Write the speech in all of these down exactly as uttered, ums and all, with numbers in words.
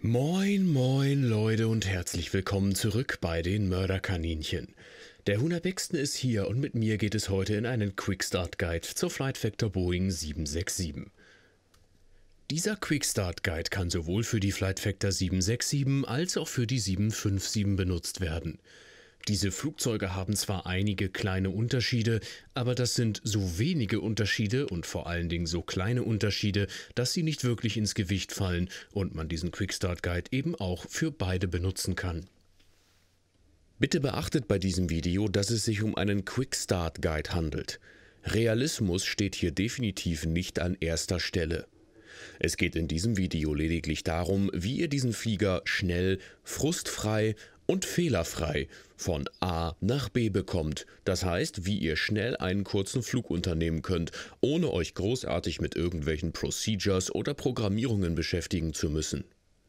Moin moin Leute und herzlich willkommen zurück bei den Mörderkaninchen. Der Hunabexten ist hier und mit mir geht es heute in einen Quick Start Guide zur Flight Vector Boeing sieben sechs sieben. Dieser Quick Start Guide kann sowohl für die Flight Vector sieben sechs sieben als auch für die sieben fünf sieben benutzt werden. Diese Flugzeuge haben zwar einige kleine Unterschiede, aber das sind so wenige Unterschiede und vor allen Dingen so kleine Unterschiede, dass sie nicht wirklich ins Gewicht fallen und man diesen Quick Start Guide eben auch für beide benutzen kann. Bitte beachtet bei diesem Video, dass es sich um einen Quick Start Guide handelt. Realismus steht hier definitiv nicht an erster Stelle. Es geht in diesem Video lediglich darum, wie ihr diesen Flieger schnell, frustfrei und fehlerfrei von A nach B bekommt, das heißt, wie ihr schnell einen kurzen Flug unternehmen könnt, ohne euch großartig mit irgendwelchen Procedures oder Programmierungen beschäftigen zu müssen.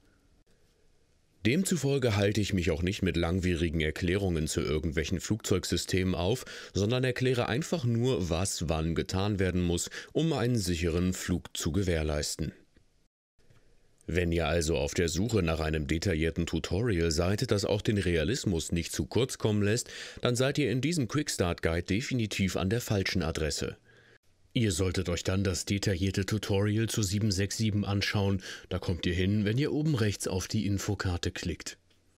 Demzufolge halte ich mich auch nicht mit langwierigen Erklärungen zu irgendwelchen Flugzeugsystemen auf, sondern erkläre einfach nur, was wann getan werden muss, um einen sicheren Flug zu gewährleisten. Wenn ihr also auf der Suche nach einem detaillierten Tutorial seid, das auch den Realismus nicht zu kurz kommen lässt, dann seid ihr in diesem Quick Start Guide definitiv an der falschen Adresse. Ihr solltet euch dann das detaillierte Tutorial zu sieben sechs sieben anschauen, da kommt ihr hin, wenn ihr oben rechts auf die Infokarte klickt.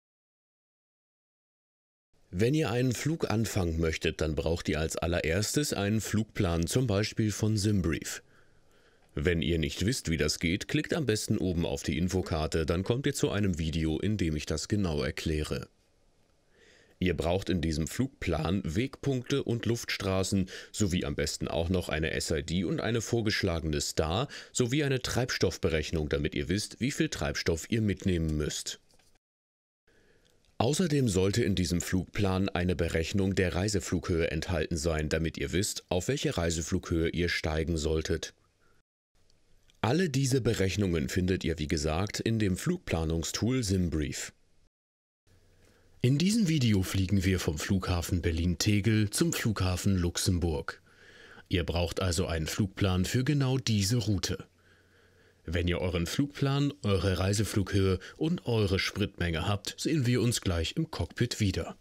Wenn ihr einen Flug anfangen möchtet, dann braucht ihr als allererstes einen Flugplan, zum Beispiel von SimBrief. Wenn ihr nicht wisst, wie das geht, klickt am besten oben auf die Infokarte, dann kommt ihr zu einem Video, in dem ich das genau erkläre. Ihr braucht in diesem Flugplan Wegpunkte und Luftstraßen sowie am besten auch noch eine S I D und eine vorgeschlagene Star sowie eine Treibstoffberechnung, damit ihr wisst, wie viel Treibstoff ihr mitnehmen müsst. Außerdem sollte in diesem Flugplan eine Berechnung der Reiseflughöhe enthalten sein, damit ihr wisst, auf welche Reiseflughöhe ihr steigen solltet. Alle diese Berechnungen findet ihr wie gesagt in dem Flugplanungstool SimBrief. In diesem Video fliegen wir vom Flughafen Berlin-Tegel zum Flughafen Luxemburg. Ihr braucht also einen Flugplan für genau diese Route. Wenn ihr euren Flugplan, eure Reiseflughöhe und eure Spritmenge habt, sehen wir uns gleich im Cockpit wieder.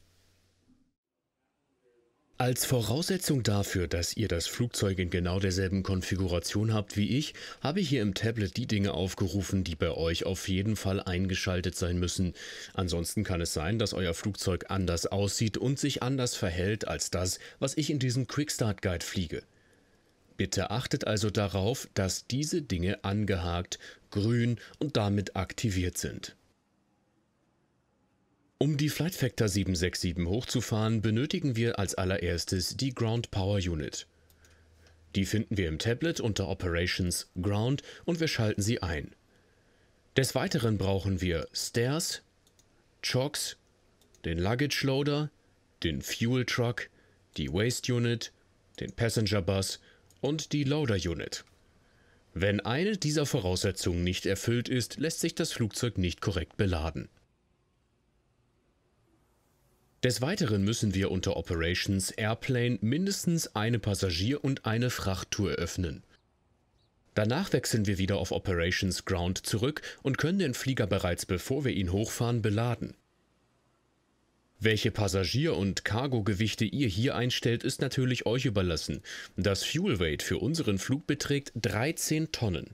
Als Voraussetzung dafür, dass ihr das Flugzeug in genau derselben Konfiguration habt wie ich, habe ich hier im Tablet die Dinge aufgerufen, die bei euch auf jeden Fall eingeschaltet sein müssen. Ansonsten kann es sein, dass euer Flugzeug anders aussieht und sich anders verhält als das, was ich in diesem Quick Start Guide fliege. Bitte achtet also darauf, dass diese Dinge angehakt, grün und damit aktiviert sind. Um die Flight Vector sieben sechs sieben hochzufahren, benötigen wir als allererstes die Ground Power Unit. Die finden wir im Tablet unter Operations Ground und wir schalten sie ein. Des Weiteren brauchen wir Stairs, Chocks, den Luggage Loader, den Fuel Truck, die Waste Unit, den Passenger Bus und die Loader Unit. Wenn eine dieser Voraussetzungen nicht erfüllt ist, lässt sich das Flugzeug nicht korrekt beladen. Des Weiteren müssen wir unter Operations Airplane mindestens eine Passagier- und eine Frachttour öffnen. Danach wechseln wir wieder auf Operations Ground zurück und können den Flieger bereits bevor wir ihn hochfahren beladen. Welche Passagier- und Cargo-Gewichte ihr hier einstellt, ist natürlich euch überlassen. Das Fuel Weight für unseren Flug beträgt dreizehn Tonnen.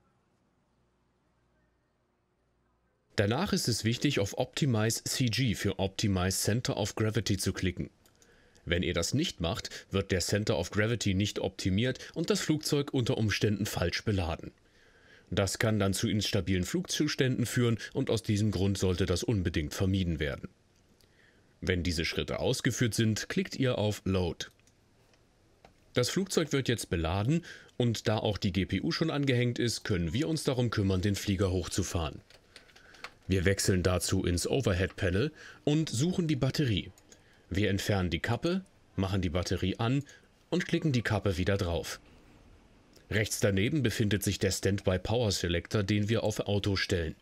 Danach ist es wichtig, auf Optimize C G für Optimize Center of Gravity zu klicken. Wenn ihr das nicht macht, wird der Center of Gravity nicht optimiert und das Flugzeug unter Umständen falsch beladen. Das kann dann zu instabilen Flugzuständen führen und aus diesem Grund sollte das unbedingt vermieden werden. Wenn diese Schritte ausgeführt sind, klickt ihr auf Load. Das Flugzeug wird jetzt beladen und da auch die G P U schon angehängt ist, können wir uns darum kümmern, den Flieger hochzufahren. Wir wechseln dazu ins Overhead Panel und suchen die Batterie. Wir entfernen die Kappe, machen die Batterie an und klicken die Kappe wieder drauf. Rechts daneben befindet sich der Standby Power Selector, den wir auf Auto stellen.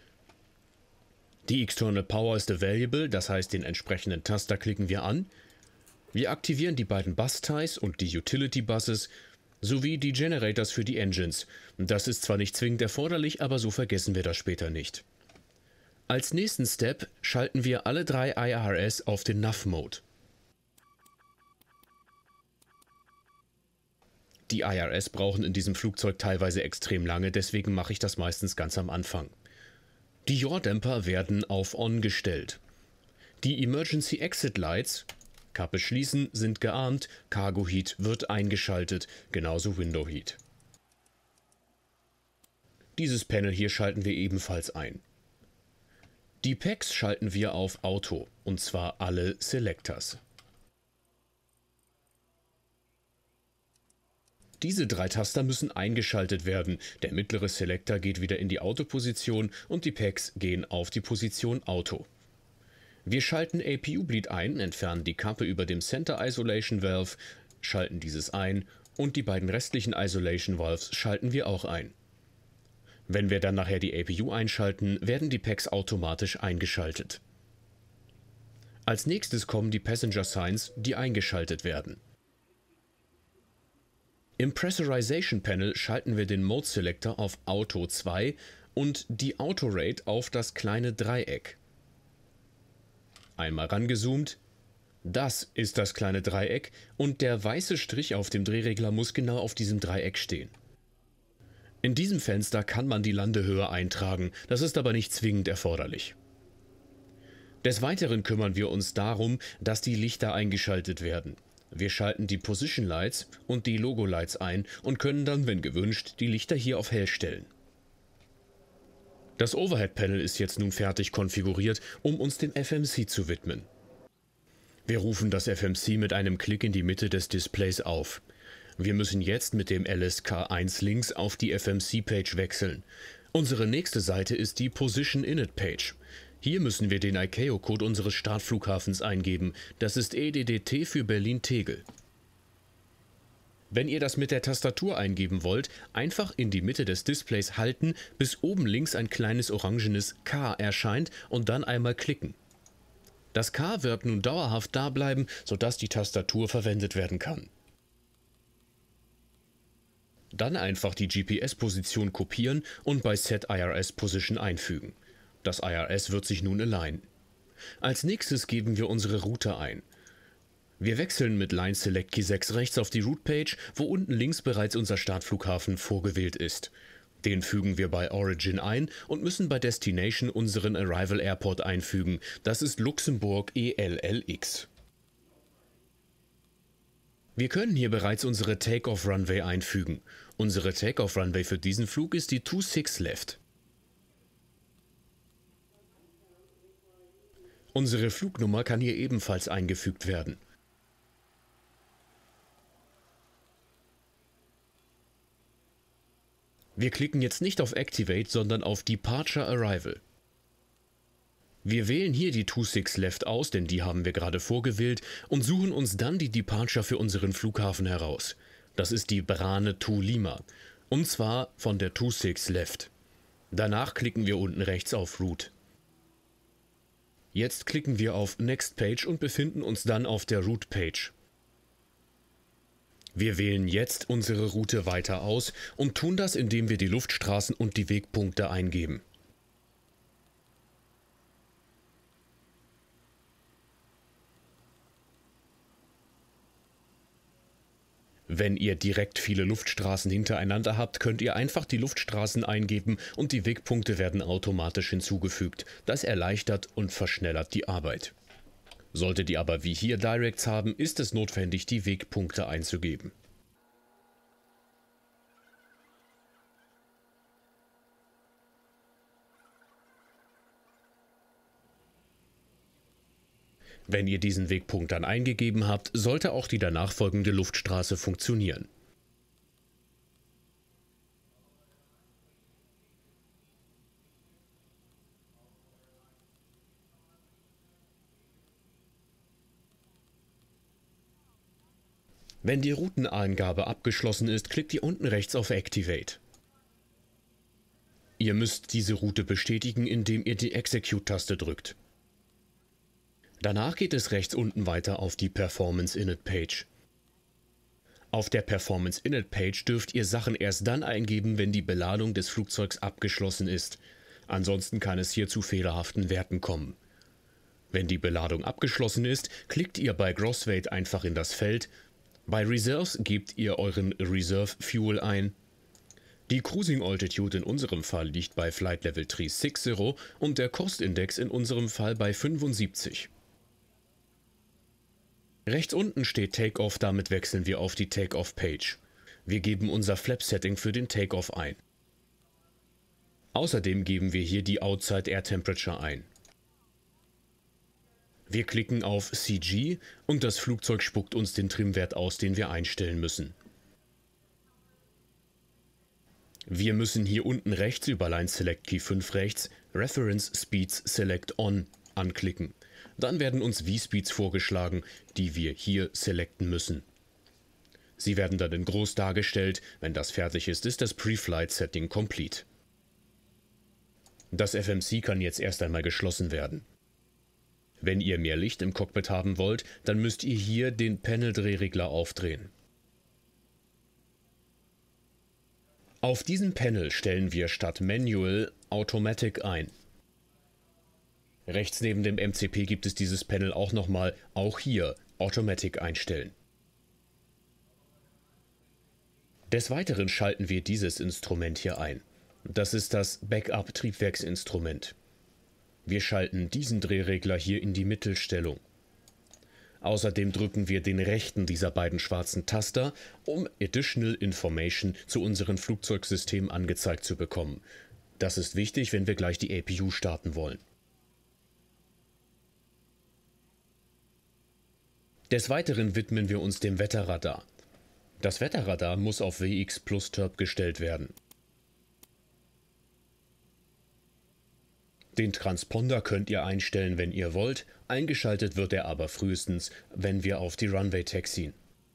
Die External Power ist available, das heißt den entsprechenden Taster klicken wir an. Wir aktivieren die beiden Bus Ties und die Utility Buses sowie die Generators für die Engines. Das ist zwar nicht zwingend erforderlich, aber so vergessen wir das später nicht. Als nächsten Step schalten wir alle drei I R S auf den N A V-Mode. Die I R S brauchen in diesem Flugzeug teilweise extrem lange, deswegen mache ich das meistens ganz am Anfang. Die Yaw-Dämpfer werden auf On gestellt. Die Emergency Exit Lights, Kappe schließen, sind gearmt, Cargo Heat wird eingeschaltet, genauso Window Heat. Dieses Panel hier schalten wir ebenfalls ein. Die Packs schalten wir auf Auto, und zwar alle Selectors. Diese drei Taster müssen eingeschaltet werden. Der mittlere Selector geht wieder in die Autoposition und die Packs gehen auf die Position Auto. Wir schalten A P U-Bleed ein, entfernen die Kappe über dem Center Isolation Valve, schalten dieses ein und die beiden restlichen Isolation Valves schalten wir auch ein. Wenn wir dann nachher die A P U einschalten, werden die Packs automatisch eingeschaltet. Als nächstes kommen die Passenger Signs, die eingeschaltet werden. Im Pressurization Panel schalten wir den Mode Selector auf Auto zwei und die Auto Rate auf das kleine Dreieck. Einmal rangezoomt. Das ist das kleine Dreieck und der weiße Strich auf dem Drehregler muss genau auf diesem Dreieck stehen. In diesem Fenster kann man die Landehöhe eintragen, das ist aber nicht zwingend erforderlich. Des Weiteren kümmern wir uns darum, dass die Lichter eingeschaltet werden. Wir schalten die Position Lights und die Logo Lights ein und können dann, wenn gewünscht, die Lichter hier auf hell stellen. Das Overhead Panel ist jetzt nun fertig konfiguriert, um uns dem F M C zu widmen. Wir rufen das F M C mit einem Klick in die Mitte des Displays auf. Wir müssen jetzt mit dem L S K eins links auf die F M C-Page wechseln. Unsere nächste Seite ist die Position Init Page. Hier müssen wir den I C A O-Code unseres Startflughafens eingeben. Das ist E D D T für Berlin-Tegel. Wenn ihr das mit der Tastatur eingeben wollt, einfach in die Mitte des Displays halten, bis oben links ein kleines orangenes K erscheint und dann einmal klicken. Das K wird nun dauerhaft da bleiben, sodass die Tastatur verwendet werden kann. Dann einfach die G P S-Position kopieren und bei Set I R S Position einfügen. Das I R S wird sich nun alignen. Als nächstes geben wir unsere Route ein. Wir wechseln mit Line Select Key sechs rechts auf die Route Page, wo unten links bereits unser Startflughafen vorgewählt ist. Den fügen wir bei Origin ein und müssen bei Destination unseren Arrival Airport einfügen. Das ist Luxemburg E L L X. Wir können hier bereits unsere Takeoff Runway einfügen. Unsere Takeoff Runway für diesen Flug ist die zwei sechs Left. Unsere Flugnummer kann hier ebenfalls eingefügt werden. Wir klicken jetzt nicht auf Activate, sondern auf Departure Arrival. Wir wählen hier die zwei sechs Left aus, denn die haben wir gerade vorgewählt, und suchen uns dann die Departure für unseren Flughafen heraus. Das ist die Brane zwei Lima, und zwar von der zwei sechs Left. Danach klicken wir unten rechts auf Route. Jetzt klicken wir auf Next Page und befinden uns dann auf der Route Page. Wir wählen jetzt unsere Route weiter aus und tun das, indem wir die Luftstraßen und die Wegpunkte eingeben. Wenn ihr direkt viele Luftstraßen hintereinander habt, könnt ihr einfach die Luftstraßen eingeben und die Wegpunkte werden automatisch hinzugefügt. Das erleichtert und verschnellert die Arbeit. Solltet ihr aber wie hier Directs haben, ist es notwendig, die Wegpunkte einzugeben. Wenn ihr diesen Wegpunkt dann eingegeben habt, sollte auch die danach folgende Luftstraße funktionieren. Wenn die Routeneingabe abgeschlossen ist, klickt ihr unten rechts auf Activate. Ihr müsst diese Route bestätigen, indem ihr die Execute-Taste drückt. Danach geht es rechts unten weiter auf die Performance Init Page. Auf der Performance Init Page dürft ihr Sachen erst dann eingeben, wenn die Beladung des Flugzeugs abgeschlossen ist. Ansonsten kann es hier zu fehlerhaften Werten kommen. Wenn die Beladung abgeschlossen ist, klickt ihr bei Gross Weight einfach in das Feld. Bei Reserves gebt ihr euren Reserve Fuel ein. Die Cruising Altitude in unserem Fall liegt bei Flight Level drei sechzig und der Cost Index in unserem Fall bei fünfundsiebzig. Rechts unten steht Takeoff, damit wechseln wir auf die Takeoff Page. Wir geben unser Flap Setting für den Takeoff ein. Außerdem geben wir hier die Outside Air Temperature ein. Wir klicken auf C G und das Flugzeug spuckt uns den Trimwert aus, den wir einstellen müssen. Wir müssen hier unten rechts über Line Select Key fünf rechts Reference Speeds Select On anklicken. Dann werden uns V-Speeds vorgeschlagen, die wir hier selecten müssen. Sie werden dann in groß dargestellt. Wenn das fertig ist, ist das Pre-Flight Setting complete. Das F M C kann jetzt erst einmal geschlossen werden. Wenn ihr mehr Licht im Cockpit haben wollt, dann müsst ihr hier den Panel-Drehregler aufdrehen. Auf diesem Panel stellen wir statt Manual Automatic ein. Rechts neben dem M C P gibt es dieses Panel auch nochmal, auch hier Automatic einstellen. Des Weiteren schalten wir dieses Instrument hier ein. Das ist das Backup-Triebwerksinstrument. Wir schalten diesen Drehregler hier in die Mittelstellung. Außerdem drücken wir den rechten dieser beiden schwarzen Taster, um Additional Information zu unserem Flugzeugsystem angezeigt zu bekommen. Das ist wichtig, wenn wir gleich die A P U starten wollen. Des Weiteren widmen wir uns dem Wetterradar. Das Wetterradar muss auf W X Plus Turb gestellt werden. Den Transponder könnt ihr einstellen, wenn ihr wollt, eingeschaltet wird er aber frühestens, wenn wir auf die Runway taxien.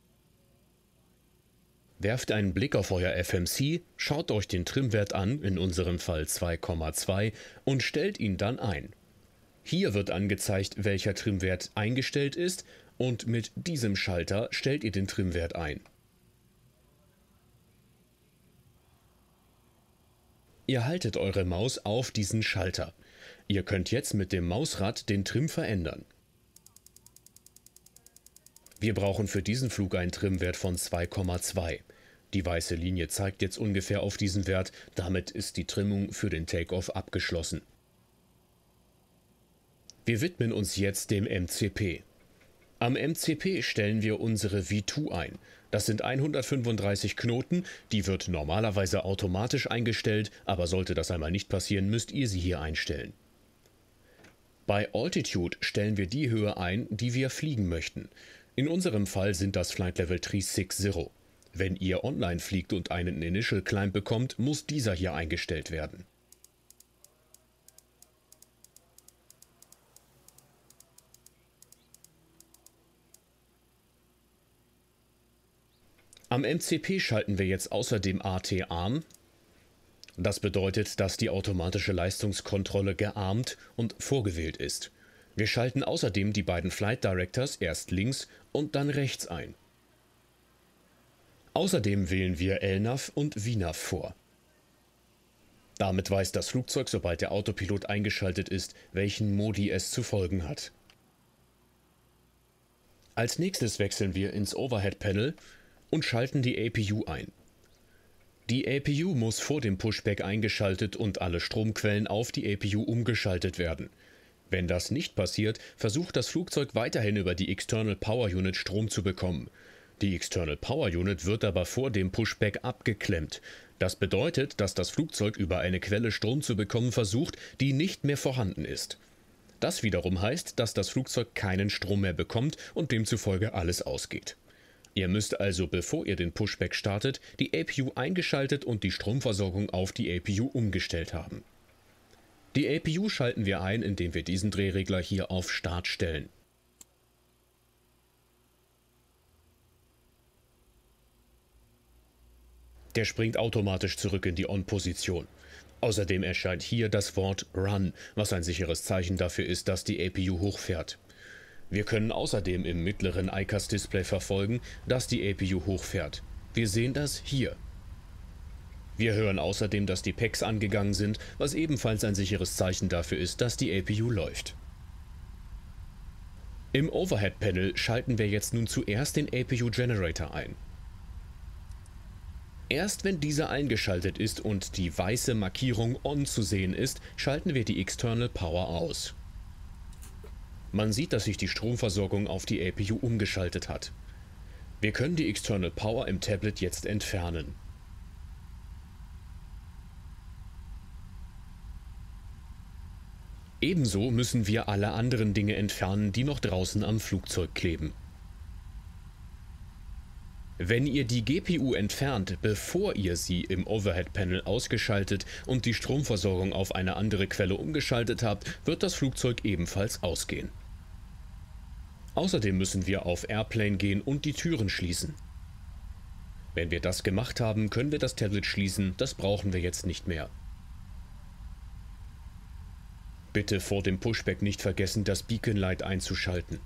Werft einen Blick auf euer F M C, schaut euch den Trimwert an, in unserem Fall zwei Komma zwei, und stellt ihn dann ein. Hier wird angezeigt, welcher Trimwert eingestellt ist, und mit diesem Schalter stellt ihr den Trimwert ein. Ihr haltet eure Maus auf diesen Schalter. Ihr könnt jetzt mit dem Mausrad den Trim verändern. Wir brauchen für diesen Flug einen Trimwert von zwei Komma zwei. Die weiße Linie zeigt jetzt ungefähr auf diesen Wert, damit ist die Trimmung für den Takeoff abgeschlossen. Wir widmen uns jetzt dem M C P. Am M C P stellen wir unsere V zwei ein. Das sind hundertfünfunddreißig Knoten, die wird normalerweise automatisch eingestellt, aber sollte das einmal nicht passieren, müsst ihr sie hier einstellen. Bei Altitude stellen wir die Höhe ein, die wir fliegen möchten. In unserem Fall sind das Flight Level drei sechzig. Wenn ihr online fliegt und einen Initial Climb bekommt, muss dieser hier eingestellt werden. Am M C P schalten wir jetzt außerdem A T Arm. Das bedeutet, dass die automatische Leistungskontrolle gearmt und vorgewählt ist. Wir schalten außerdem die beiden Flight Directors erst links und dann rechts ein. Außerdem wählen wir L N A V und V N A V vor. Damit weiß das Flugzeug, sobald der Autopilot eingeschaltet ist, welchen Modi es zu folgen hat. Als nächstes wechseln wir ins Overhead Panel und schalten die A P U ein. Die A P U muss vor dem Pushback eingeschaltet und alle Stromquellen auf die A P U umgeschaltet werden. Wenn das nicht passiert, versucht das Flugzeug weiterhin über die External Power Unit Strom zu bekommen. Die External Power Unit wird aber vor dem Pushback abgeklemmt. Das bedeutet, dass das Flugzeug über eine Quelle Strom zu bekommen versucht, die nicht mehr vorhanden ist. Das wiederum heißt, dass das Flugzeug keinen Strom mehr bekommt und demzufolge alles ausgeht. Ihr müsst also, bevor ihr den Pushback startet, die A P U eingeschaltet und die Stromversorgung auf die A P U umgestellt haben. Die A P U schalten wir ein, indem wir diesen Drehregler hier auf Start stellen. Der springt automatisch zurück in die On-Position. Außerdem erscheint hier das Wort Run, was ein sicheres Zeichen dafür ist, dass die A P U hochfährt. Wir können außerdem im mittleren I C A S-Display verfolgen, dass die A P U hochfährt. Wir sehen das hier. Wir hören außerdem, dass die P E Cs angegangen sind, was ebenfalls ein sicheres Zeichen dafür ist, dass die A P U läuft. Im Overhead-Panel schalten wir jetzt nun zuerst den A P U-Generator ein. Erst wenn dieser eingeschaltet ist und die weiße Markierung On zu sehen ist, schalten wir die External Power aus. Man sieht, dass sich die Stromversorgung auf die A P U umgeschaltet hat. Wir können die External Power im Tablet jetzt entfernen. Ebenso müssen wir alle anderen Dinge entfernen, die noch draußen am Flugzeug kleben. Wenn ihr die G P U entfernt, bevor ihr sie im Overhead-Panel ausgeschaltet und die Stromversorgung auf eine andere Quelle umgeschaltet habt, wird das Flugzeug ebenfalls ausgehen. Außerdem müssen wir auf Airplane gehen und die Türen schließen. Wenn wir das gemacht haben, können wir das Tablet schließen, das brauchen wir jetzt nicht mehr. Bitte vor dem Pushback nicht vergessen, das Beacon Light einzuschalten.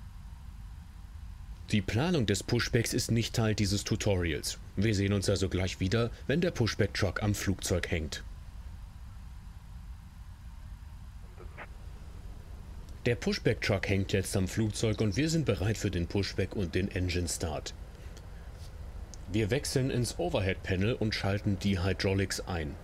Die Planung des Pushbacks ist nicht Teil dieses Tutorials. Wir sehen uns also gleich wieder, wenn der Pushback-Truck am Flugzeug hängt. Der Pushback-Truck hängt jetzt am Flugzeug und wir sind bereit für den Pushback und den Engine Start. Wir wechseln ins Overhead-Panel und schalten die Hydraulics ein.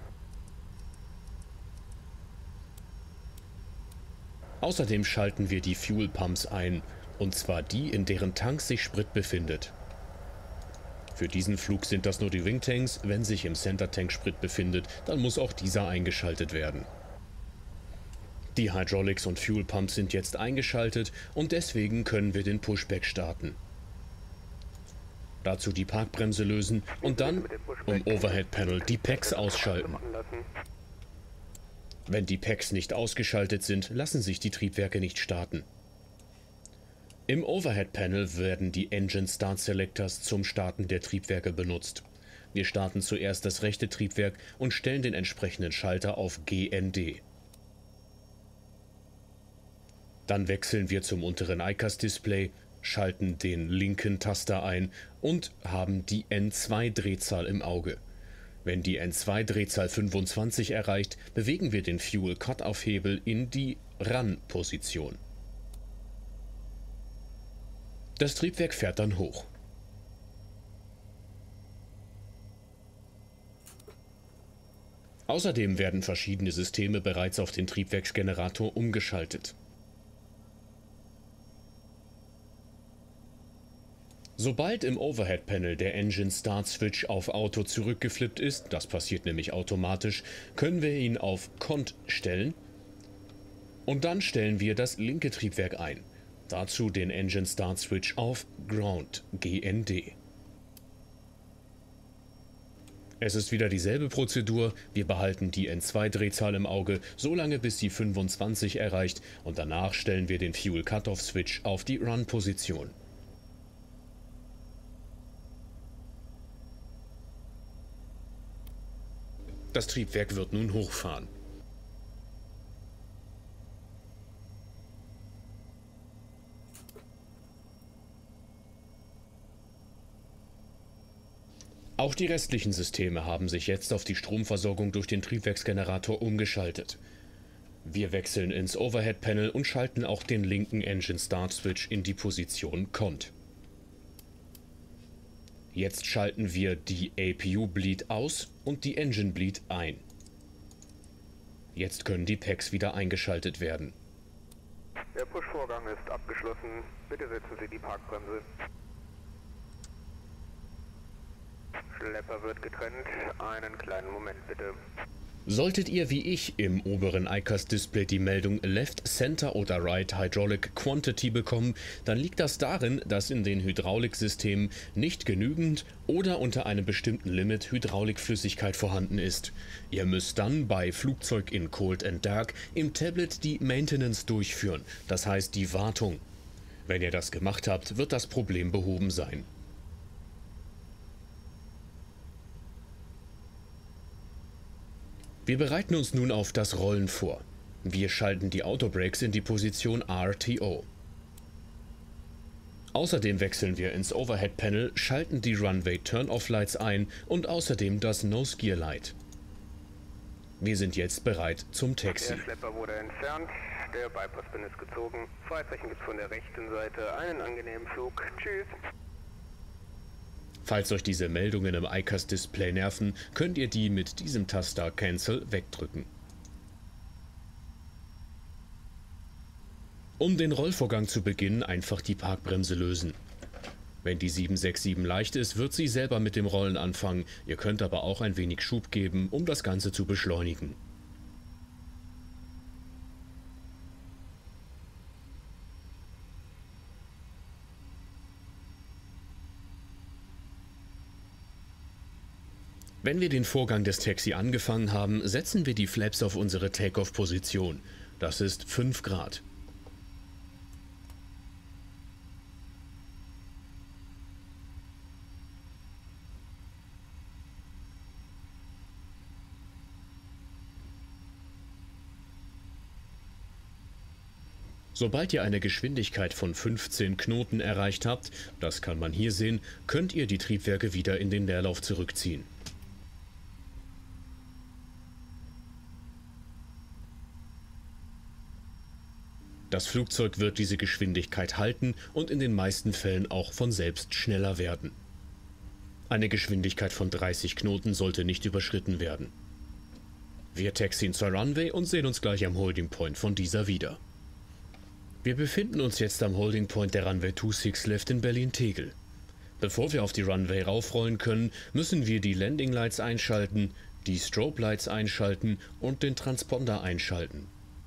Außerdem schalten wir die Fuel Pumps ein, und zwar die, in deren Tanks sich Sprit befindet. Für diesen Flug sind das nur die Wingtanks, wenn sich im Center Tank Sprit befindet, dann muss auch dieser eingeschaltet werden. Die Hydraulics und Fuel Pumps sind jetzt eingeschaltet und deswegen können wir den Pushback starten. Dazu die Parkbremse lösen und dann im Overhead Panel die P E Cs ausschalten. Wenn die P E Cs nicht ausgeschaltet sind, lassen sich die Triebwerke nicht starten. Im Overhead Panel werden die Engine Start Selectors zum Starten der Triebwerke benutzt. Wir starten zuerst das rechte Triebwerk und stellen den entsprechenden Schalter auf G N D. Dann wechseln wir zum unteren I C A S-Display, schalten den linken Taster ein und haben die N zwei Drehzahl im Auge. Wenn die N zwei Drehzahl fünfundzwanzig erreicht, bewegen wir den Fuel Cut-Off-Hebel in die Run-Position. Das Triebwerk fährt dann hoch. Außerdem werden verschiedene Systeme bereits auf den Triebwerksgenerator umgeschaltet. Sobald im Overhead-Panel der Engine Start Switch auf Auto zurückgeflippt ist, das passiert nämlich automatisch, können wir ihn auf Cont stellen und dann stellen wir das linke Triebwerk ein. Dazu den Engine Start Switch auf Ground, G N D. Es ist wieder dieselbe Prozedur, wir behalten die N zwei Drehzahl im Auge, solange bis sie fünfundzwanzig erreicht und danach stellen wir den Fuel Cut-Off Switch auf die Run-Position. Das Triebwerk wird nun hochfahren. Auch die restlichen Systeme haben sich jetzt auf die Stromversorgung durch den Triebwerksgenerator umgeschaltet. Wir wechseln ins Overhead Panel und schalten auch den linken Engine Start Switch in die Position Cont. Jetzt schalten wir die A P U Bleed aus und die Engine Bleed ein. Jetzt können die P E Cs wieder eingeschaltet werden. Der Push-Vorgang ist abgeschlossen. Bitte setzen Sie die Parkbremse. Schlepper wird getrennt. Einen kleinen Moment bitte. Solltet ihr wie ich im oberen I C A S-Display die Meldung Left, Center oder Right Hydraulic Quantity bekommen, dann liegt das darin, dass in den Hydrauliksystemen nicht genügend oder unter einem bestimmten Limit Hydraulikflüssigkeit vorhanden ist. Ihr müsst dann bei Flugzeug in Cold and Dark im Tablet die Maintenance durchführen, das heißt die Wartung. Wenn ihr das gemacht habt, wird das Problem behoben sein. Wir bereiten uns nun auf das Rollen vor. Wir schalten die Autobrakes in die Position R T O. Außerdem wechseln wir ins Overhead Panel, schalten die Runway Turn-Off Lights ein und außerdem das Nose Gear Light. Wir sind jetzt bereit zum Taxi. Der Schlepper wurde entfernt, der Bypass-Pin ist gezogen. Freizeichen gibt es von der rechten Seite. Einen angenehmen Flug. Tschüss. Falls euch diese Meldungen im I C A S-Display nerven, könnt ihr die mit diesem Taster Cancel wegdrücken. Um den Rollvorgang zu beginnen, einfach die Parkbremse lösen. Wenn die sieben sechs sieben leicht ist, wird sie selber mit dem Rollen anfangen. Ihr könnt aber auch ein wenig Schub geben, um das Ganze zu beschleunigen. Wenn wir den Vorgang des Taxi angefangen haben, setzen wir die Flaps auf unsere Takeoff-Position. Das ist fünf Grad. Sobald ihr eine Geschwindigkeit von fünfzehn Knoten erreicht habt, das kann man hier sehen, könnt ihr die Triebwerke wieder in den Leerlauf zurückziehen. Das Flugzeug wird diese Geschwindigkeit halten und in den meisten Fällen auch von selbst schneller werden. Eine Geschwindigkeit von dreißig Knoten sollte nicht überschritten werden. Wir taxien zur Runway und sehen uns gleich am Holding Point von dieser wieder. Wir befinden uns jetzt am Holding Point der Runway sechsundzwanzig Left in Berlin-Tegel. Bevor wir auf die Runway raufrollen können, müssen wir die Landing Lights einschalten, die Strobe Lights einschalten und den Transponder einschalten.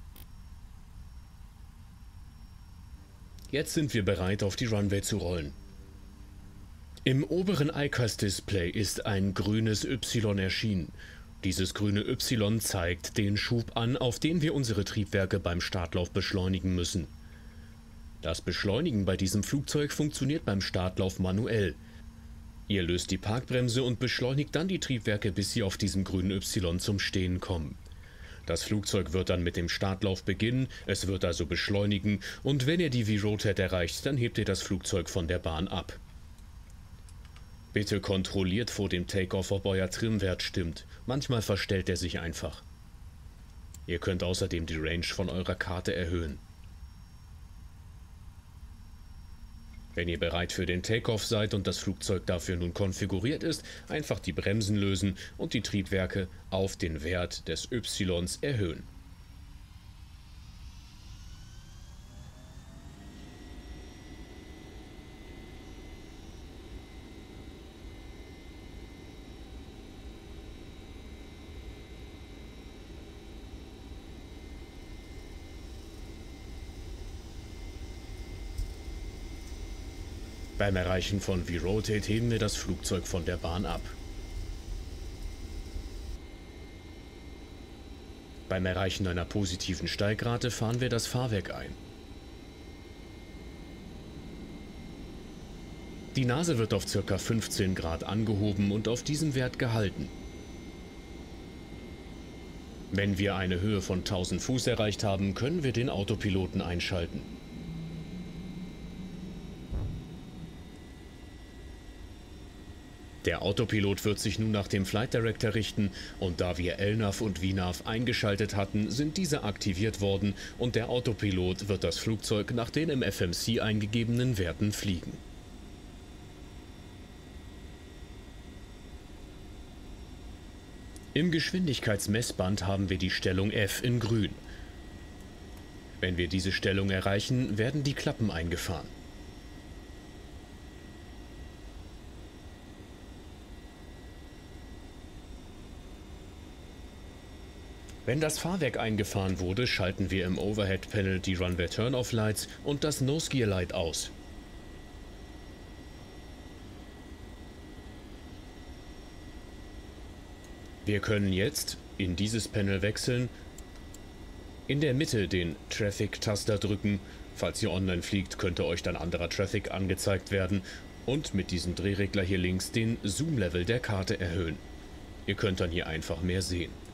Jetzt sind wir bereit, auf die Runway zu rollen. Im oberen I C A S-Display ist ein grünes Y erschienen. Dieses grüne Y zeigt den Schub an, auf den wir unsere Triebwerke beim Startlauf beschleunigen müssen. Das Beschleunigen bei diesem Flugzeug funktioniert beim Startlauf manuell. Ihr löst die Parkbremse und beschleunigt dann die Triebwerke, bis sie auf diesem grünen Y zum Stehen kommen. Das Flugzeug wird dann mit dem Startlauf beginnen, es wird also beschleunigen und wenn ihr die V-Rotate erreicht, dann hebt ihr das Flugzeug von der Bahn ab. Bitte kontrolliert vor dem Takeoff, ob euer Trimwert stimmt. Manchmal verstellt er sich einfach. Ihr könnt außerdem die Range von eurer Karte erhöhen. Wenn ihr bereit für den Takeoff seid und das Flugzeug dafür nun konfiguriert ist, einfach die Bremsen lösen und die Triebwerke auf den Wert des Ys erhöhen. Beim Erreichen von V-Rotate heben wir das Flugzeug von der Bahn ab. Beim Erreichen einer positiven Steigrate fahren wir das Fahrwerk ein. Die Nase wird auf ca. fünfzehn Grad angehoben und auf diesem Wert gehalten. Wenn wir eine Höhe von tausend Fuß erreicht haben, können wir den Autopiloten einschalten. Der Autopilot wird sich nun nach dem Flight Director richten und da wir L NAV und V NAV eingeschaltet hatten, sind diese aktiviert worden und der Autopilot wird das Flugzeug nach den im F M C eingegebenen Werten fliegen. Im Geschwindigkeitsmessband haben wir die Stellung F in grün. Wenn wir diese Stellung erreichen, werden die Klappen eingefahren. Wenn das Fahrwerk eingefahren wurde, schalten wir im Overhead Panel die Runway Turn-Off Lights und das Nose Gear Light aus. Wir können jetzt in dieses Panel wechseln, in der Mitte den Traffic-Taster drücken. Falls ihr online fliegt, könnte euch dann anderer Traffic angezeigt werden und mit diesem Drehregler hier links den Zoom-Level der Karte erhöhen. Ihr könnt dann hier einfach mehr sehen.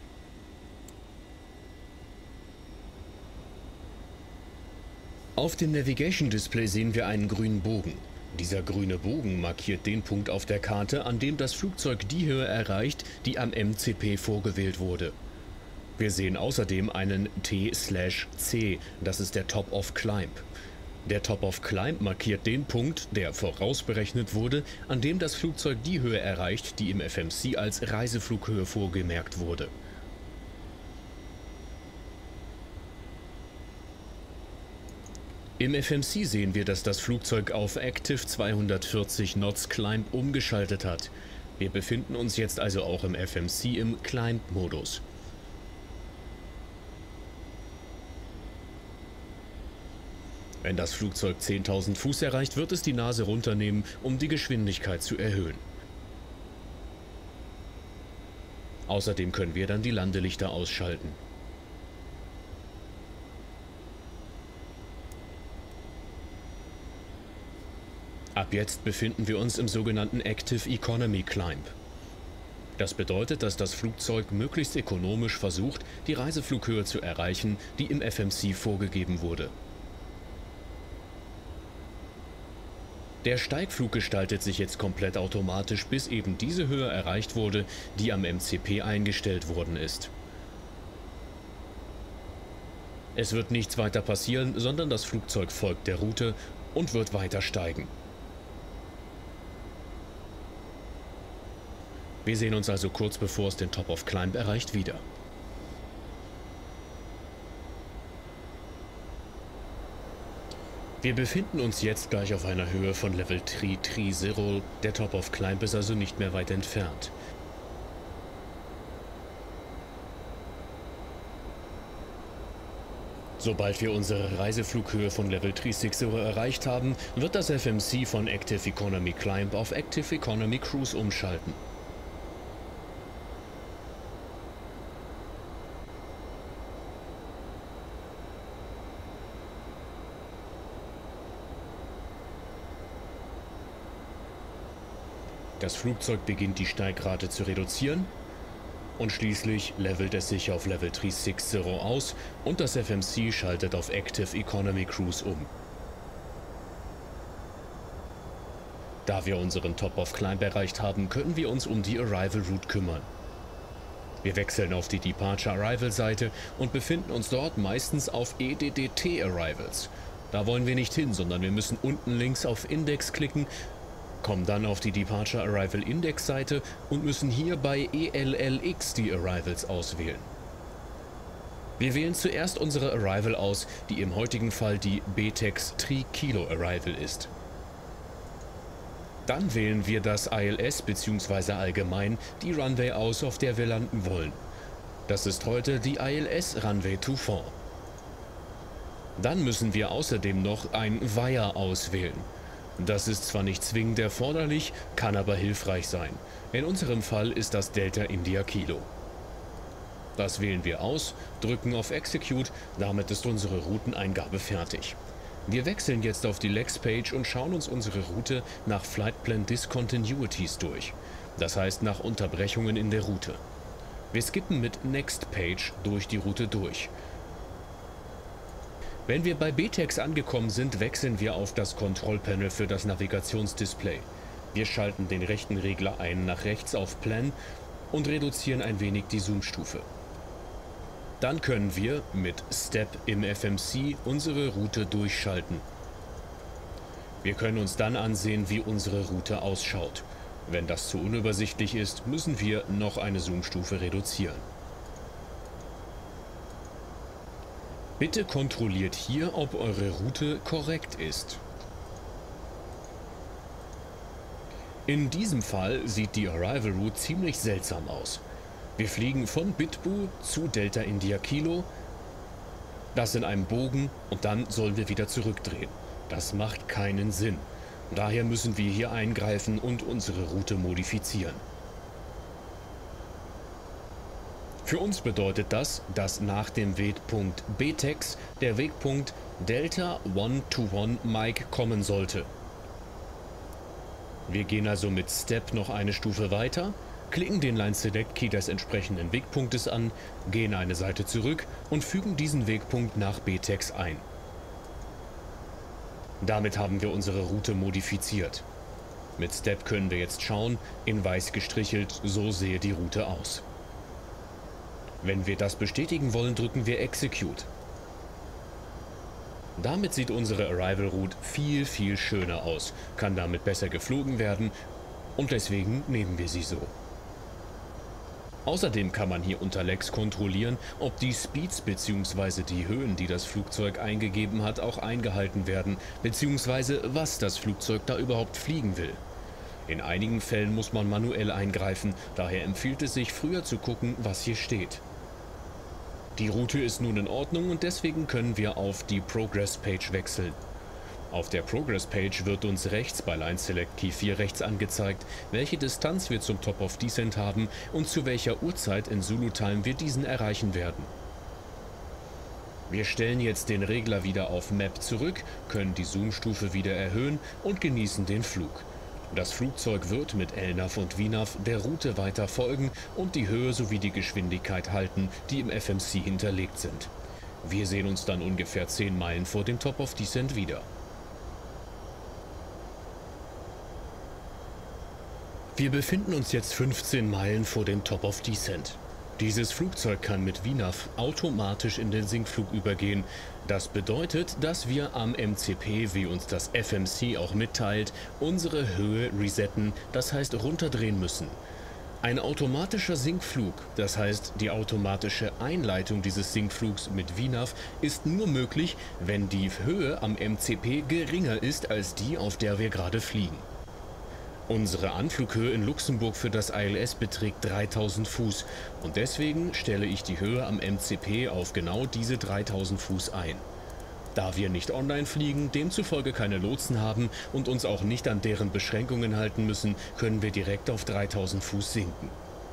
Auf dem Navigation Display sehen wir einen grünen Bogen. Dieser grüne Bogen markiert den Punkt auf der Karte, an dem das Flugzeug die Höhe erreicht, die am M C P vorgewählt wurde. Wir sehen außerdem einen T C, das ist der Top of Climb. Der Top of Climb markiert den Punkt, der vorausberechnet wurde, an dem das Flugzeug die Höhe erreicht, die im F M C als Reiseflughöhe vorgemerkt wurde. Im F M C sehen wir, dass das Flugzeug auf Active zweihundertvierzig Knots Climb umgeschaltet hat. Wir befinden uns jetzt also auch im F M C im Climb-Modus. Wenn das Flugzeug zehntausend Fuß erreicht, wird es die Nase runternehmen, um die Geschwindigkeit zu erhöhen. Außerdem können wir dann die Landelichter ausschalten. Ab jetzt befinden wir uns im sogenannten Active Economy Climb. Das bedeutet, dass das Flugzeug möglichst ökonomisch versucht, die Reiseflughöhe zu erreichen, die im F M C vorgegeben wurde. Der Steigflug gestaltet sich jetzt komplett automatisch, bis eben diese Höhe erreicht wurde, die am M C P eingestellt worden ist. Es wird nichts weiter passieren, sondern das Flugzeug folgt der Route und wird weiter steigen. Wir sehen uns also kurz bevor es den Top of Climb erreicht wieder. Wir befinden uns jetzt gleich auf einer Höhe von Level drei drei null, der Top of Climb ist also nicht mehr weit entfernt. Sobald wir unsere Reiseflughöhe von Level drei sechs null erreicht haben, wird das F M C von Active Economy Climb auf Active Economy Cruise umschalten. Das Flugzeug beginnt die Steigrate zu reduzieren und schließlich levelt es sich auf Level drei sechs null aus und das F M C schaltet auf Active Economy Cruise um. Da wir unseren Top of Climb erreicht haben, können wir uns um die Arrival Route kümmern. Wir wechseln auf die Departure Arrival Seite und befinden uns dort meistens auf E D D T Arrivals. Da wollen wir nicht hin, sondern wir müssen unten links auf Index klicken, kommen dann auf die Departure Arrival Index Seite und müssen hier bei E L L X die Arrivals auswählen. Wir wählen zuerst unsere Arrival aus, die im heutigen Fall die B TEX drei Kilo Arrival ist. Dann wählen wir das I L S bzw. allgemein die Runway aus, auf der wir landen wollen. Das ist heute die I L S Runway Toufan. Dann müssen wir außerdem noch ein Wire auswählen. Das ist zwar nicht zwingend erforderlich, kann aber hilfreich sein. In unserem Fall ist das Delta India Kilo. Das wählen wir aus, drücken auf Execute, damit ist unsere Routeneingabe fertig. Wir wechseln jetzt auf die Lex Page und schauen uns unsere Route nach Flight Plan Discontinuities durch. Das heißt nach Unterbrechungen in der Route. Wir skippen mit Next Page durch die Route durch. Wenn wir bei B TEX angekommen sind, wechseln wir auf das Kontrollpanel für das Navigationsdisplay. Wir schalten den rechten Regler ein nach rechts auf Plan und reduzieren ein wenig die Zoomstufe. Dann können wir mit Step im F M C unsere Route durchschalten. Wir können uns dann ansehen, wie unsere Route ausschaut. Wenn das zu unübersichtlich ist, müssen wir noch eine Zoomstufe reduzieren. Bitte kontrolliert hier, ob eure Route korrekt ist. In diesem Fall sieht die Arrival Route ziemlich seltsam aus. Wir fliegen von Bitbu zu Delta India Kilo, das in einem Bogen, und dann sollen wir wieder zurückdrehen. Das macht keinen Sinn. Daher müssen wir hier eingreifen und unsere Route modifizieren. Für uns bedeutet das, dass nach dem Wegpunkt B TEX der Wegpunkt Delta eins to eins Mike kommen sollte. Wir gehen also mit Step noch eine Stufe weiter, klicken den Line Select Key des entsprechenden Wegpunktes an, gehen eine Seite zurück und fügen diesen Wegpunkt nach B TEX ein. Damit haben wir unsere Route modifiziert. Mit Step können wir jetzt schauen, in weiß gestrichelt, so sehe die Route aus. Wenn wir das bestätigen wollen, drücken wir Execute. Damit sieht unsere Arrival Route viel, viel schöner aus, kann damit besser geflogen werden und deswegen nehmen wir sie so. Außerdem kann man hier unter Lex kontrollieren, ob die Speeds bzw. die Höhen, die das Flugzeug eingegeben hat, auch eingehalten werden, bzw. was das Flugzeug da überhaupt fliegen will. In einigen Fällen muss man manuell eingreifen, daher empfiehlt es sich, früher zu gucken, was hier steht. Die Route ist nun in Ordnung und deswegen können wir auf die Progress Page wechseln. Auf der Progress Page wird uns rechts bei Line Select Key vier rechts angezeigt, welche Distanz wir zum Top of Descent haben und zu welcher Uhrzeit in Zulu Time wir diesen erreichen werden. Wir stellen jetzt den Regler wieder auf Map zurück, können die Zoomstufe wieder erhöhen und genießen den Flug. Das Flugzeug wird mit L NAV und V NAV der Route weiter folgen und die Höhe sowie die Geschwindigkeit halten, die im F M C hinterlegt sind. Wir sehen uns dann ungefähr zehn Meilen vor dem Top of Descent wieder. Wir befinden uns jetzt fünfzehn Meilen vor dem Top of Descent. Dieses Flugzeug kann mit V NAV automatisch in den Sinkflug übergehen. Das bedeutet, dass wir am M C P, wie uns das F M C auch mitteilt, unsere Höhe resetten, das heißt runterdrehen müssen. Ein automatischer Sinkflug, das heißt die automatische Einleitung dieses Sinkflugs mit V NAV, ist nur möglich, wenn die Höhe am M C P geringer ist als die, auf der wir gerade fliegen. Unsere Anflughöhe in Luxemburg für das I L S beträgt dreitausend Fuß und deswegen stelle ich die Höhe am M C P auf genau diese dreitausend Fuß ein. Da wir nicht online fliegen, demzufolge keine Lotsen haben und uns auch nicht an deren Beschränkungen halten müssen, können wir direkt auf dreitausend Fuß sinken.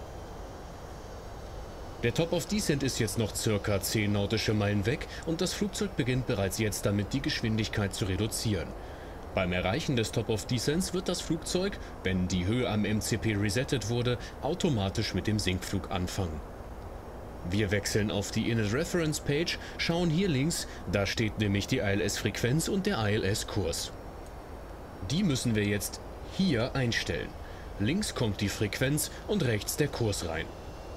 Der Top of Descent ist jetzt noch circa zehn nautische Meilen weg und das Flugzeug beginnt bereits jetzt damit, die Geschwindigkeit zu reduzieren. Beim Erreichen des Top of Descents wird das Flugzeug, wenn die Höhe am M C P resettet wurde, automatisch mit dem Sinkflug anfangen. Wir wechseln auf die Init Reference Page, schauen hier links, da steht nämlich die I L S-Frequenz und der I L S-Kurs. Die müssen wir jetzt hier einstellen. Links kommt die Frequenz und rechts der Kurs rein.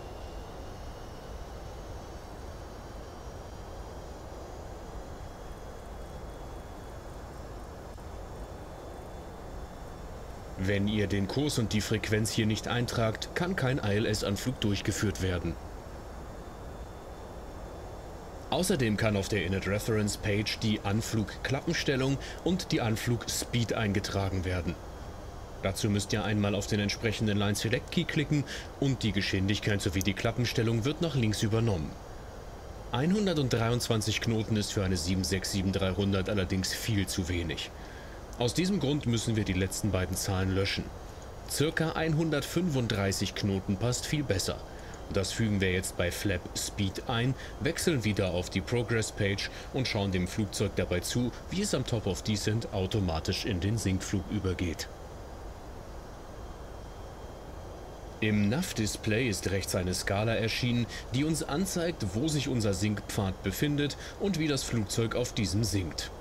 Wenn ihr den Kurs und die Frequenz hier nicht eintragt, kann kein I L S-Anflug durchgeführt werden. Außerdem kann auf der Init Reference Page die Anflugklappenstellung und die Anflugspeed eingetragen werden. Dazu müsst ihr einmal auf den entsprechenden Line Select Key klicken und die Geschwindigkeit sowie die Klappenstellung wird nach links übernommen. hundertdreiundzwanzig Knoten ist für eine sieben sechs sieben dreihundert allerdings viel zu wenig. Aus diesem Grund müssen wir die letzten beiden Zahlen löschen. Circa hundertfünfunddreißig Knoten passt viel besser. Das fügen wir jetzt bei Flap Speed ein, wechseln wieder auf die Progress Page und schauen dem Flugzeug dabei zu, wie es am Top of Descent automatisch in den Sinkflug übergeht. Im Nav-Display ist rechts eine Skala erschienen, die uns anzeigt, wo sich unser Sinkpfad befindet und wie das Flugzeug auf diesem sinkt.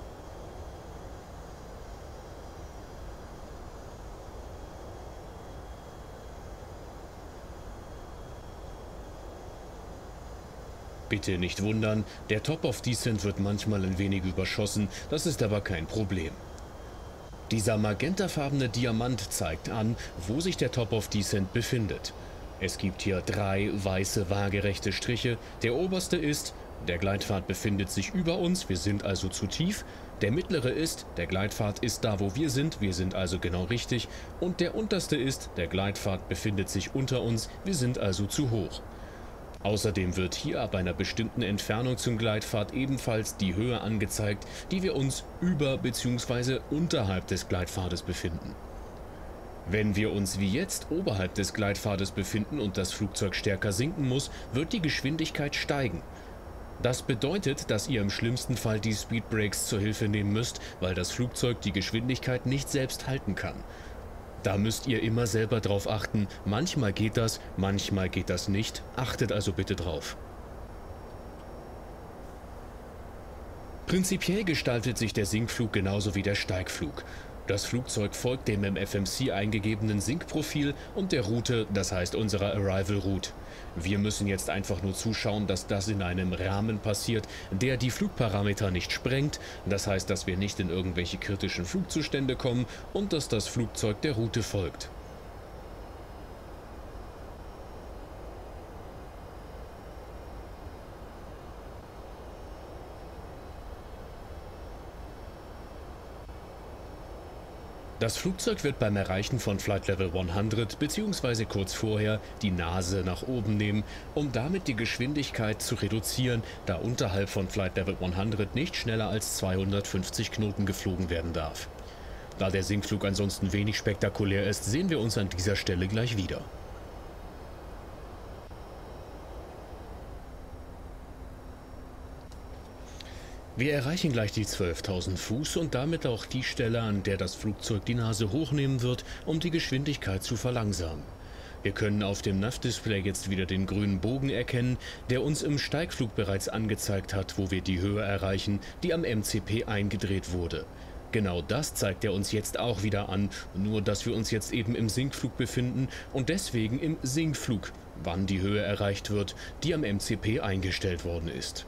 Bitte nicht wundern, der Top of Descent wird manchmal ein wenig überschossen, das ist aber kein Problem. Dieser magentafarbene Diamant zeigt an, wo sich der Top of Descent befindet. Es gibt hier drei weiße waagerechte Striche. Der oberste ist, der Gleitpfad befindet sich über uns, wir sind also zu tief. Der mittlere ist, der Gleitpfad ist da, wo wir sind, wir sind also genau richtig. Und der unterste ist, der Gleitpfad befindet sich unter uns, wir sind also zu hoch. Außerdem wird hier ab einer bestimmten Entfernung zum Gleitpfad ebenfalls die Höhe angezeigt, die wir uns über bzw. unterhalb des Gleitpfades befinden. Wenn wir uns wie jetzt oberhalb des Gleitpfades befinden und das Flugzeug stärker sinken muss, wird die Geschwindigkeit steigen. Das bedeutet, dass ihr im schlimmsten Fall die Speedbrakes zur Hilfe nehmen müsst, weil das Flugzeug die Geschwindigkeit nicht selbst halten kann. Da müsst ihr immer selber drauf achten, manchmal geht das, manchmal geht das nicht, achtet also bitte drauf. Prinzipiell gestaltet sich der Sinkflug genauso wie der Steigflug. Das Flugzeug folgt dem im F M C eingegebenen Sinkprofil und der Route, das heißt unserer Arrival Route. Wir müssen jetzt einfach nur zuschauen, dass das in einem Rahmen passiert, der die Flugparameter nicht sprengt, das heißt, dass wir nicht in irgendwelche kritischen Flugzustände kommen und dass das Flugzeug der Route folgt. Das Flugzeug wird beim Erreichen von Flight Level hundert bzw. kurz vorher die Nase nach oben nehmen, um damit die Geschwindigkeit zu reduzieren, da unterhalb von Flight Level hundert nicht schneller als zweihundertfünfzig Knoten geflogen werden darf. Da der Sinkflug ansonsten wenig spektakulär ist, sehen wir uns an dieser Stelle gleich wieder. Wir erreichen gleich die zwölftausend Fuß und damit auch die Stelle, an der das Flugzeug die Nase hochnehmen wird, um die Geschwindigkeit zu verlangsamen. Wir können auf dem Nav-Display jetzt wieder den grünen Bogen erkennen, der uns im Steigflug bereits angezeigt hat, wo wir die Höhe erreichen, die am M C P eingedreht wurde. Genau das zeigt er uns jetzt auch wieder an, nur dass wir uns jetzt eben im Sinkflug befinden und deswegen im Sinkflug, wann die Höhe erreicht wird, die am M C P eingestellt worden ist.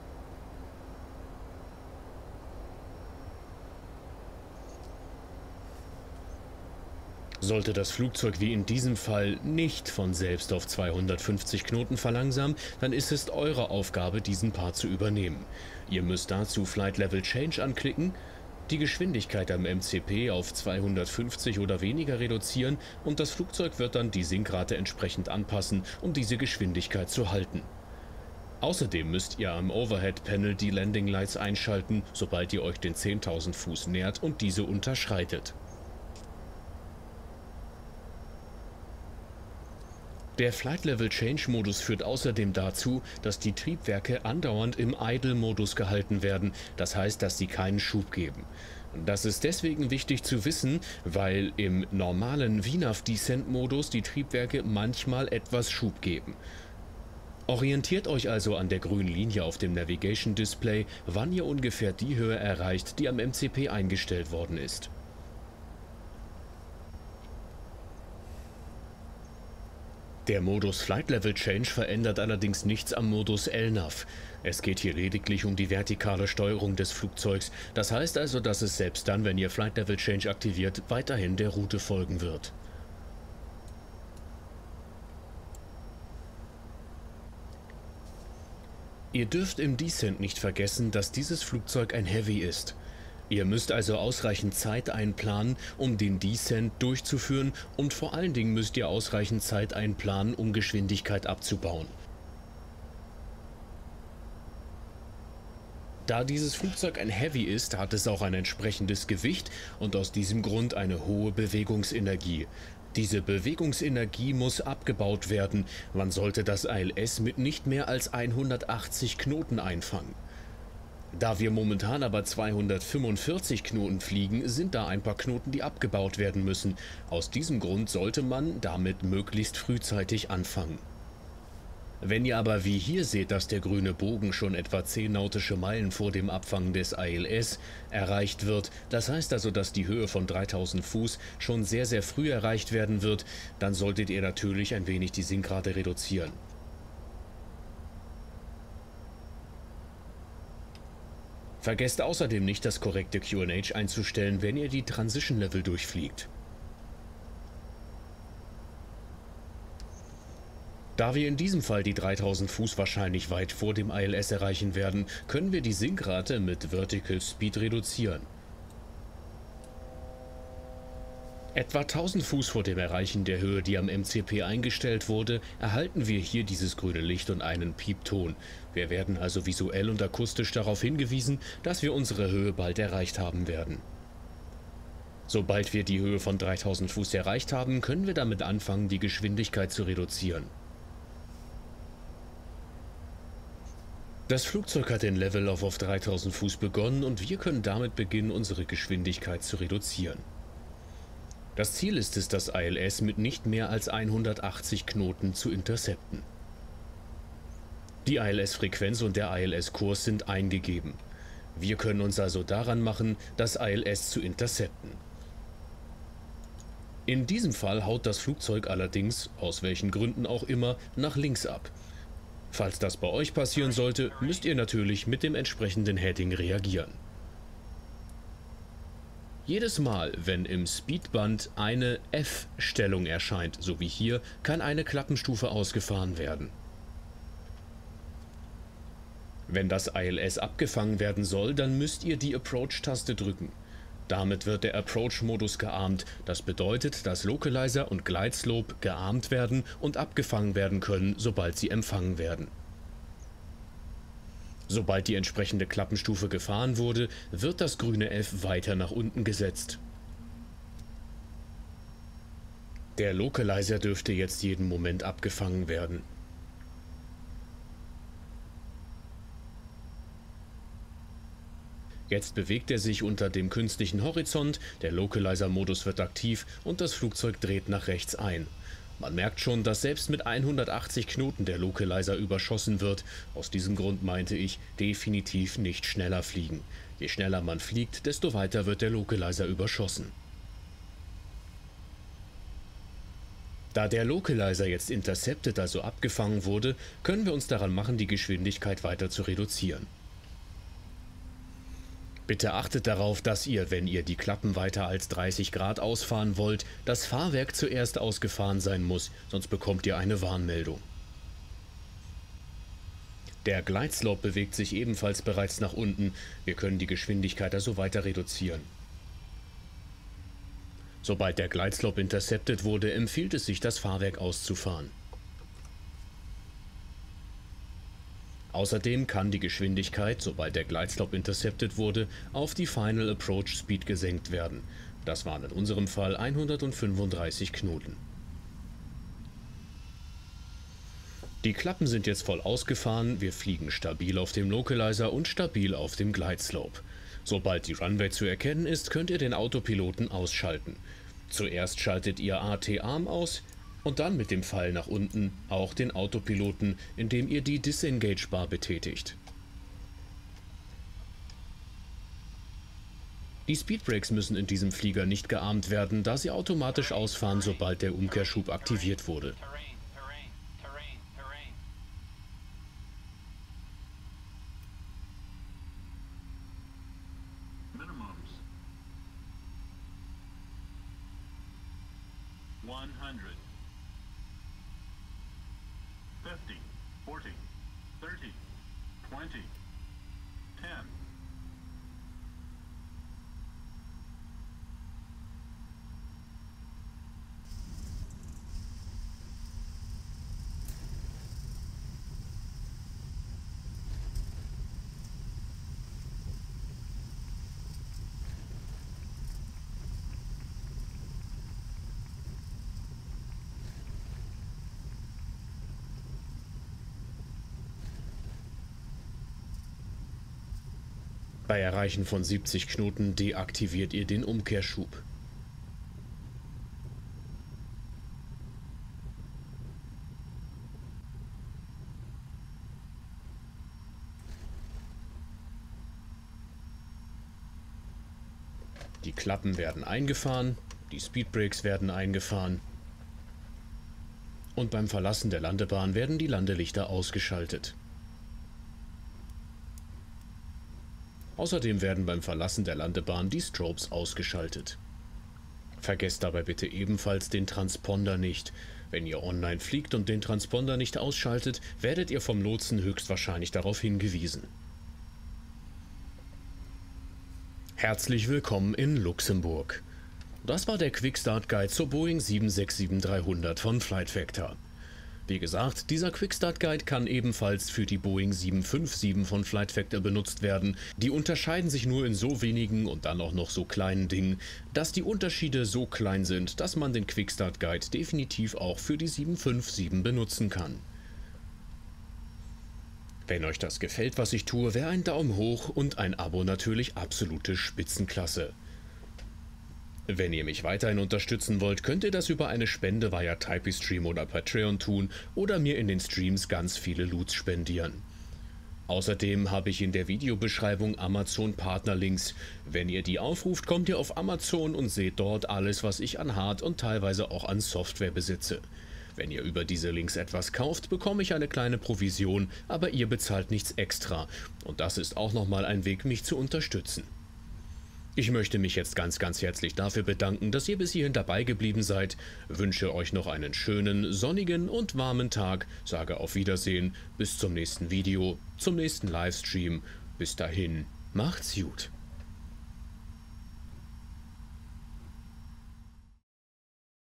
Sollte das Flugzeug wie in diesem Fall nicht von selbst auf zweihundertfünfzig Knoten verlangsamen, dann ist es eure Aufgabe, diesen Part zu übernehmen. Ihr müsst dazu Flight Level Change anklicken, die Geschwindigkeit am M C P auf zweihundertfünfzig oder weniger reduzieren und das Flugzeug wird dann die Sinkrate entsprechend anpassen, um diese Geschwindigkeit zu halten. Außerdem müsst ihr am Overhead Panel die Landing Lights einschalten, sobald ihr euch den zehntausend Fuß nähert und diese unterschreitet. Der Flight Level Change Modus führt außerdem dazu, dass die Triebwerke andauernd im Idle-Modus gehalten werden, das heißt, dass sie keinen Schub geben. Das ist deswegen wichtig zu wissen, weil im normalen V NAV Descent Modus die Triebwerke manchmal etwas Schub geben. Orientiert euch also an der grünen Linie auf dem Navigation Display, wann ihr ungefähr die Höhe erreicht, die am M C P eingestellt worden ist. Der Modus Flight Level Change verändert allerdings nichts am Modus L NAV. Es geht hier lediglich um die vertikale Steuerung des Flugzeugs. Das heißt also, dass es selbst dann, wenn ihr Flight Level Change aktiviert, weiterhin der Route folgen wird. Ihr dürft im Descent nicht vergessen, dass dieses Flugzeug ein Heavy ist. Ihr müsst also ausreichend Zeit einplanen, um den Descent durchzuführen und vor allen Dingen müsst ihr ausreichend Zeit einplanen, um Geschwindigkeit abzubauen. Da dieses Flugzeug ein Heavy ist, hat es auch ein entsprechendes Gewicht und aus diesem Grund eine hohe Bewegungsenergie. Diese Bewegungsenergie muss abgebaut werden, man sollte das I L S mit nicht mehr als hundertachtzig Knoten einfangen. Da wir momentan aber zweihundertfünfundvierzig Knoten fliegen, sind da ein paar Knoten, die abgebaut werden müssen. Aus diesem Grund sollte man damit möglichst frühzeitig anfangen. Wenn ihr aber wie hier seht, dass der grüne Bogen schon etwa zehn nautische Meilen vor dem Abfangen des I L S erreicht wird, das heißt also, dass die Höhe von dreitausend Fuß schon sehr sehr früh erreicht werden wird, dann solltet ihr natürlich ein wenig die Sinkrate reduzieren. Vergesst außerdem nicht, das korrekte Q N H einzustellen, wenn ihr die Transition Level durchfliegt. Da wir in diesem Fall die dreitausend Fuß wahrscheinlich weit vor dem I L S erreichen werden, können wir die Sinkrate mit Vertical Speed reduzieren. Etwa tausend Fuß vor dem Erreichen der Höhe, die am M C P eingestellt wurde, erhalten wir hier dieses grüne Licht und einen Piepton. Wir werden also visuell und akustisch darauf hingewiesen, dass wir unsere Höhe bald erreicht haben werden. Sobald wir die Höhe von dreitausend Fuß erreicht haben, können wir damit anfangen, die Geschwindigkeit zu reduzieren. Das Flugzeug hat den Level-Off auf dreitausend Fuß begonnen und wir können damit beginnen, unsere Geschwindigkeit zu reduzieren. Das Ziel ist es, das I L S mit nicht mehr als hundertachtzig Knoten zu intercepten. Die I L S-Frequenz und der I L S-Kurs sind eingegeben. Wir können uns also daran machen, das I L S zu intercepten. In diesem Fall haut das Flugzeug allerdings, aus welchen Gründen auch immer, nach links ab. Falls das bei euch passieren sollte, müsst ihr natürlich mit dem entsprechenden Heading reagieren. Jedes Mal, wenn im Speedband eine F-Stellung erscheint, so wie hier, kann eine Klappenstufe ausgefahren werden. Wenn das I L S abgefangen werden soll, dann müsst ihr die Approach-Taste drücken. Damit wird der Approach-Modus gearmt. Das bedeutet, dass Localizer und Glideslope gearmt werden und abgefangen werden können, sobald sie empfangen werden. Sobald die entsprechende Klappenstufe gefahren wurde, wird das grüne F weiter nach unten gesetzt. Der Localizer dürfte jetzt jeden Moment abgefangen werden. Jetzt bewegt er sich unter dem künstlichen Horizont, der Localizer-Modus wird aktiv und das Flugzeug dreht nach rechts ein. Man merkt schon, dass selbst mit hundertachtzig Knoten der Localizer überschossen wird. Aus diesem Grund meinte ich, definitiv nicht schneller fliegen. Je schneller man fliegt, desto weiter wird der Localizer überschossen. Da der Localizer jetzt intercepted, also abgefangen wurde, können wir uns daran machen, die Geschwindigkeit weiter zu reduzieren. Bitte achtet darauf, dass ihr, wenn ihr die Klappen weiter als dreißig Grad ausfahren wollt, das Fahrwerk zuerst ausgefahren sein muss, sonst bekommt ihr eine Warnmeldung. Der Glideslope bewegt sich ebenfalls bereits nach unten, wir können die Geschwindigkeit also weiter reduzieren. Sobald der Glideslope intercepted wurde, empfiehlt es sich, das Fahrwerk auszufahren. Außerdem kann die Geschwindigkeit, sobald der Glideslope intercepted wurde, auf die Final Approach Speed gesenkt werden. Das waren in unserem Fall hundertfünfunddreißig Knoten. Die Klappen sind jetzt voll ausgefahren, wir fliegen stabil auf dem Localizer und stabil auf dem Glideslope. Sobald die Runway zu erkennen ist, könnt ihr den Autopiloten ausschalten. Zuerst schaltet ihr A T-Arm aus, und dann mit dem Pfeil nach unten auch den Autopiloten, indem ihr die Disengage-Bar betätigt. Die Speedbrakes müssen in diesem Flieger nicht gearmt werden, da sie automatisch ausfahren, sobald der Umkehrschub aktiviert wurde. hundred. fifty, forty, thirty, twenty, ten. Bei Erreichen von siebzig Knoten deaktiviert ihr den Umkehrschub. Die Klappen werden eingefahren, die Speedbrakes werden eingefahren und beim Verlassen der Landebahn werden die Landelichter ausgeschaltet. Außerdem werden beim Verlassen der Landebahn die Strobes ausgeschaltet. Vergesst dabei bitte ebenfalls den Transponder nicht. Wenn ihr online fliegt und den Transponder nicht ausschaltet, werdet ihr vom Lotsen höchstwahrscheinlich darauf hingewiesen. Herzlich willkommen in Luxemburg. Das war der Quick Start Guide zur Boeing sieben sechs sieben dreihundert von Flight Vector. Wie gesagt, dieser Quick Start Guide kann ebenfalls für die Boeing sieben fünf sieben von Flight Vector benutzt werden. Die unterscheiden sich nur in so wenigen und dann auch noch so kleinen Dingen, dass die Unterschiede so klein sind, dass man den Quick Start Guide definitiv auch für die sieben fünf sieben benutzen kann. Wenn euch das gefällt, was ich tue, wäre ein Daumen hoch und ein Abo natürlich absolute Spitzenklasse. Wenn ihr mich weiterhin unterstützen wollt, könnt ihr das über eine Spende via Typestream oder Patreon tun oder mir in den Streams ganz viele Loots spendieren. Außerdem habe ich in der Videobeschreibung Amazon-Partnerlinks. Wenn ihr die aufruft, kommt ihr auf Amazon und seht dort alles, was ich an Hard- und teilweise auch an Software besitze. Wenn ihr über diese Links etwas kauft, bekomme ich eine kleine Provision, aber ihr bezahlt nichts extra. Und das ist auch nochmal ein Weg, mich zu unterstützen. Ich möchte mich jetzt ganz, ganz herzlich dafür bedanken, dass ihr bis hierhin dabei geblieben seid, wünsche euch noch einen schönen, sonnigen und warmen Tag, sage auf Wiedersehen, bis zum nächsten Video, zum nächsten Livestream. Bis dahin, macht's gut.